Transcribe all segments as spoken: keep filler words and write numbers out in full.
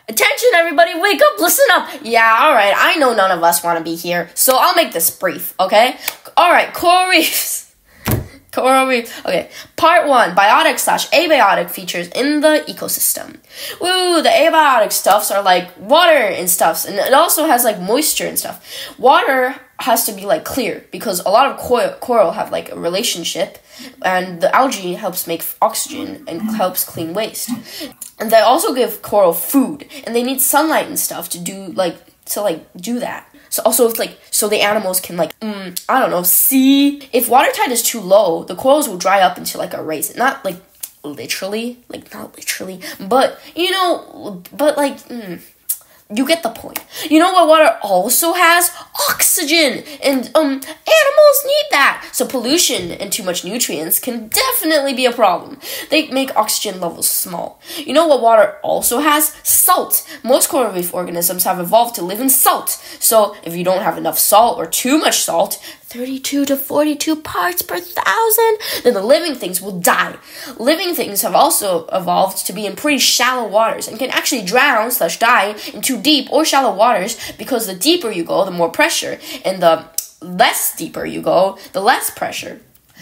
Attention everybody, wake up, listen up. Yeah, alright, I know none of us want to be here, so I'll make this brief, okay? Alright, coral reefs. Coral reefs. Okay, part one, biotic slash abiotic features in the ecosystem. Woo, the abiotic stuffs are like water and stuffs, and it also has like moisture and stuff. Water has to be like clear because a lot of coral, coral have like a relationship, and the algae helps make oxygen and helps clean waste. And they also give coral food, and they need sunlight and stuff to do like to like do that. So also it's like so the animals can like mm, I don't know see if water tide is too low, the corals will dry up into like a raisin. Not like literally, like not literally, but you know, but like. Mm, You get the point. You know what water also has? Oxygen! And, um, animals need that. So pollution and too much nutrients can definitely be a problem. They make oxygen levels small. You know what water also has? Salt. Most coral reef organisms have evolved to live in salt. So if you don't have enough salt or too much salt, thirty-two to forty-two parts per thousand, then the living things will die. Living things have also evolved to be in pretty shallow waters and can actually drown slash die in too deep or shallow waters because the deeper you go, the more pressure, and the less deeper you go, the less pressure.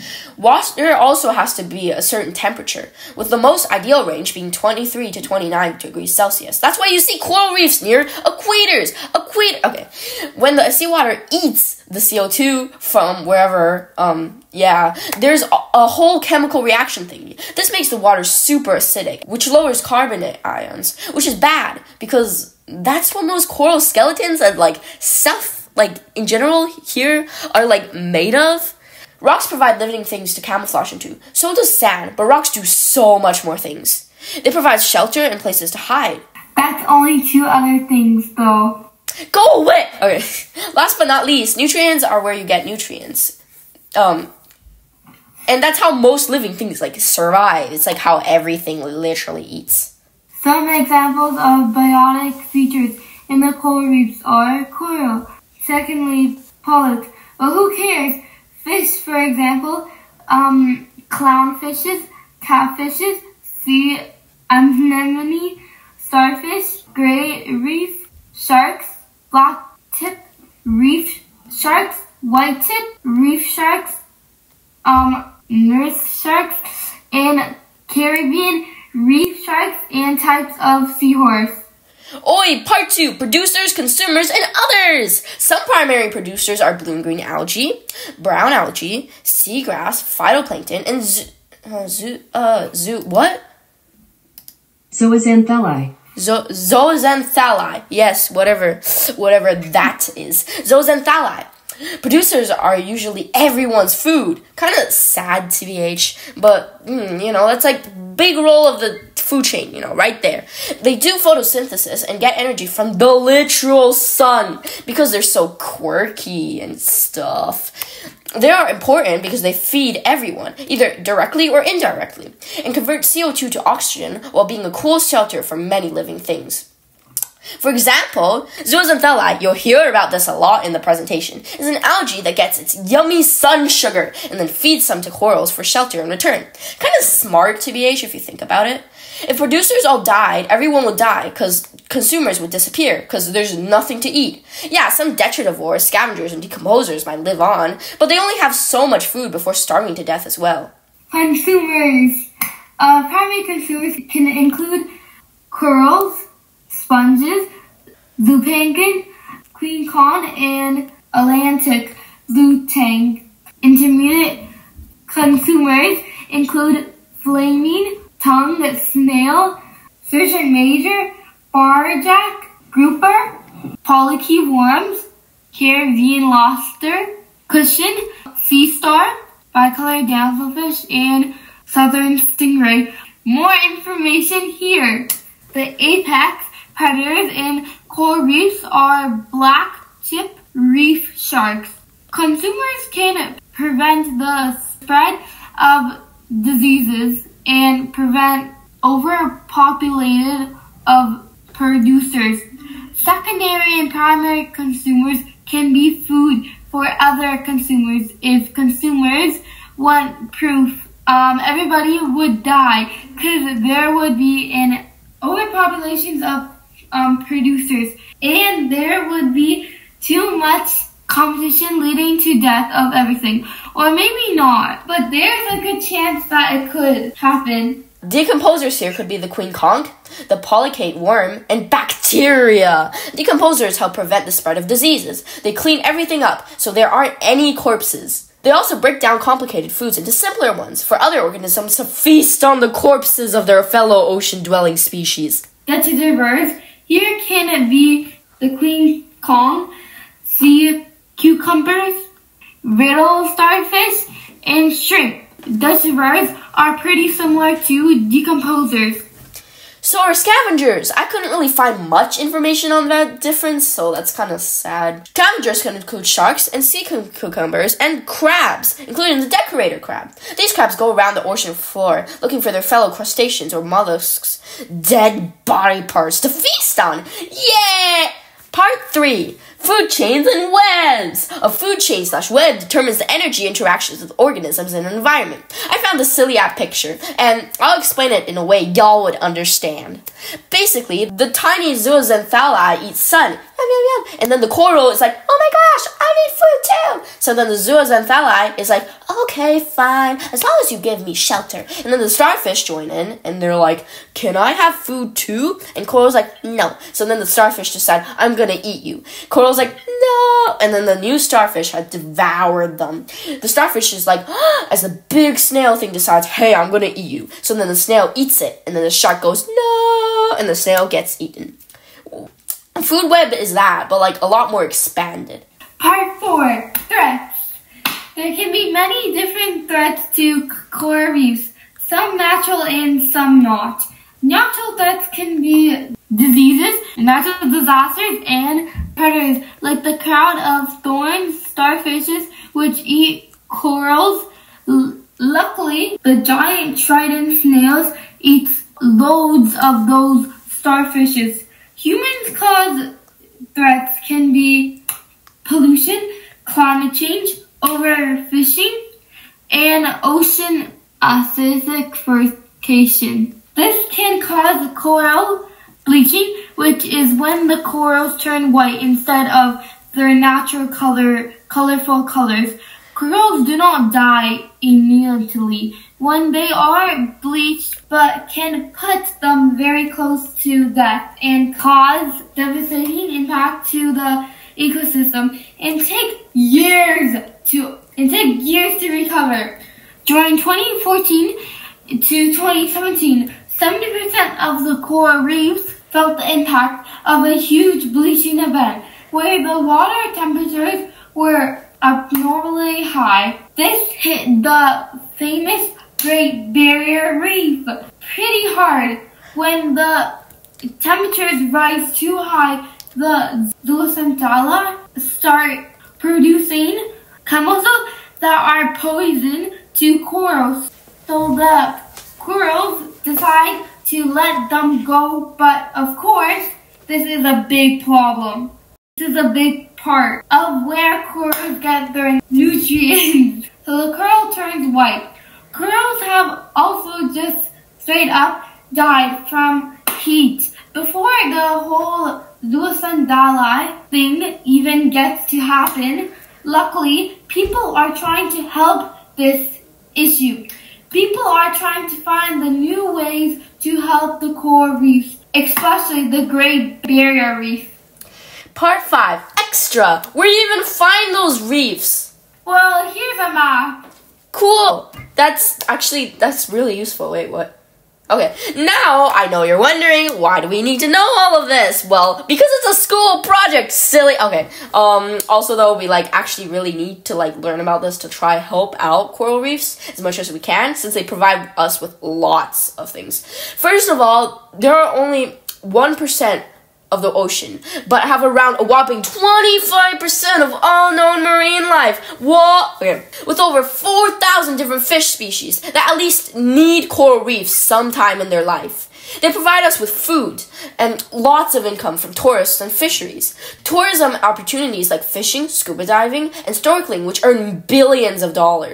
Water also has to be a certain temperature, with the most ideal range being twenty-three to twenty-nine degrees Celsius. That's why you see coral reefs near equators. Equator. Okay, when the seawater eats the C O two from wherever, um, yeah, there's a, a whole chemical reaction thing. This makes the water super acidic, which lowers carbonate ions, which is bad because that's what most coral skeletons and like stuff, like in general here, are like made of. Rocks provide living things to camouflage into. So does sand, but rocks do so much more things. They provide shelter and places to hide. That's only two other things, though. Go away! Okay, last but not least, nutrients are where you get nutrients. Um, and that's how most living things, like, survive. It's like how everything literally eats. Some examples of biotic features in the coral reefs are coral. Secondly, polyps. But who cares? Fish, for example, um, clownfishes, catfishes, sea anemone, starfish, gray reef sharks, black-tip reef sharks, white-tip reef sharks, um, nurse sharks, and Caribbean reef sharks, and types of seahorse. Oi, part two, producers, consumers, and others. Some primary producers are blue and green algae, brown algae, seagrass, phytoplankton, and zoo, uh, zoo, uh, zoo, what? Zooxanthellae. Zo zooxanthellae. Yes, whatever, whatever that is. Zooxanthellae. Producers are usually everyone's food. Kind of sad, T B H, but, mm, you know, that's like big role of the food chain, you know, right there. They do photosynthesis and get energy from the literal sun because they're so quirky and stuff. They are important because they feed everyone, either directly or indirectly, and convert C O two to oxygen while being a cool shelter for many living things. For example, zooxanthellae, you'll hear about this a lot in the presentation, is an algae that gets its yummy sun sugar and then feeds some to corals for shelter in return. Kind of smart, T B H, if you think about it. If producers all died, everyone would die because consumers would disappear because there's nothing to eat. Yeah, some detritivores, scavengers, and decomposers might live on, but they only have so much food before starving to death as well. Consumers. Uh, primary consumers can include corals, sponges, zooplankton, queen con, and Atlantic zootang. Intermediate consumers include flaming tongue snail, serpent major, barjack, grouper, polychaete worms, Caribbean lobster, cushion, sea star, bicolored damselfish, and southern stingray. More information here. The apex predators in coral reefs are black-tip reef sharks. Consumers can prevent the spread of diseases and prevent overpopulated of producers. Secondary and primary consumers can be food for other consumers. If consumers want proof, um, everybody would die because there would be an overpopulations of um, producers, and there would be too much competition leading to death of everything. Or maybe not, but there's a good chance that it could happen. Decomposers here could be the queen conch, the polychaete worm, and bacteria. Decomposers help prevent the spread of diseases. They clean everything up, so there aren't any corpses. They also break down complicated foods into simpler ones for other organisms to feast on the corpses of their fellow ocean-dwelling species. Get to the birds. Here can it be the queen conch, sea cucumbers, riddle starfish, and shrimp. Dutch birds are pretty similar to decomposers. So are scavengers. I couldn't really find much information on that difference, so that's kind of sad. Scavengers can include sharks and sea cucumbers and crabs, including the decorator crab. These crabs go around the ocean floor looking for their fellow crustaceans or mollusks' dead body parts to feast on. Yeah! Part three. Food chains and webs. A food chain slash web determines the energy interactions with organisms in an environment. I found this silly app picture, and I'll explain it in a way y'all would understand. Basically, the tiny zooxanthellae eat sun, yum, yum, yum, and then the coral is like, oh my gosh, I need food too. So then the zooxanthellae is like, okay, fine, as long as you give me shelter. And then the starfish join in, and they're like, can I have food too? And coral's like, no. So then the starfish decide, I'm gonna eat you. Coral's like, no, and then the new starfish had devoured them. The starfish is like, oh, as the big snail thing decides, hey, I'm gonna eat you. So then the snail eats it, and then the shark goes, no, and the snail gets eaten. Food web is that, but like a lot more expanded. Part four, threats. There can be many different threats to coral reefs, some natural and some not. Natural threats can be diseases, natural disasters, and predators, like the crown of thorns starfishes, which eat corals. L- luckily, the giant trident snails eats loads of those starfishes. Humans cause threats can be pollution, climate change, overfishing, and ocean acidification. This can cause coral bleaching, which is when the corals turn white instead of their natural color, colorful colors. Corals do not die immediately when they are bleached, but can put them very close to death and cause devastating impact to the ecosystem and take years to and take years to recover. During twenty fourteen to twenty seventeen, seventy percent of the coral reefs felt the impact of a huge bleaching event where the water temperatures were abnormally high. This hit the famous Great Barrier Reef pretty hard. When the temperatures rise too high, the zooxanthellae start producing chemicals that are poison to corals. So the corals decide to let them go, but of course, this is a big problem. This is a big part of where corals get their nutrients. So the coral turns white. Corals have also just straight up died from heat. Before the whole zooxanthellae thing even gets to happen, luckily, people are trying to help this issue. People are trying to find the new ways to help the coral reefs, especially the Great Barrier Reef. Part five, extra. Where do you even find those reefs? Well, here's a map. Cool. That's actually, that's really useful. Wait, what? Okay, now I know you're wondering, why do we need to know all of this? Well, because it's a school project, silly. Okay, um, also though, we like actually really need to like learn about this to try help out coral reefs as much as we can, since they provide us with lots of things. First of all, there are only one percent of the ocean, but have around a whopping twenty-five percent of all known marine life. What? Okay. With over four thousand different fish species that at least need coral reefs sometime in their life. They provide us with food and lots of income from tourists and fisheries. Tourism opportunities like fishing, scuba diving, and snorkeling, which earn billions of dollars.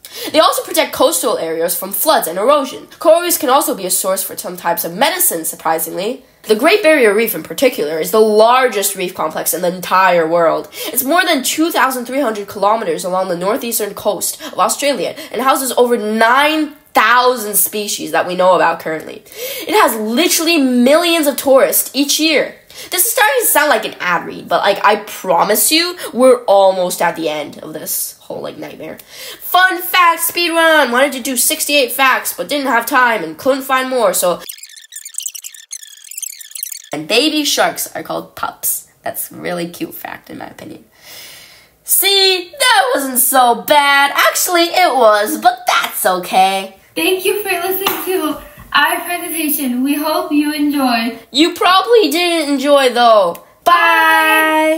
They also protect coastal areas from floods and erosion. Coral reefs can also be a source for some types of medicine, surprisingly. The Great Barrier Reef in particular is the largest reef complex in the entire world. It's more than two thousand three hundred kilometers along the northeastern coast of Australia and houses over nine thousand species that we know about currently. It has literally millions of tourists each year. This is starting to sound like an ad read, but like I promise you, we're almost at the end of this whole like nightmare. Fun fact speedrun! Wanted to do sixty-eight facts, but didn't have time and couldn't find more, so... And baby sharks are called pups. That's a really cute fact in my opinion. See, that wasn't so bad. Actually, it was, but that's okay. Thank you for listening to our presentation. We hope you enjoyed. You probably didn't enjoy though. Bye!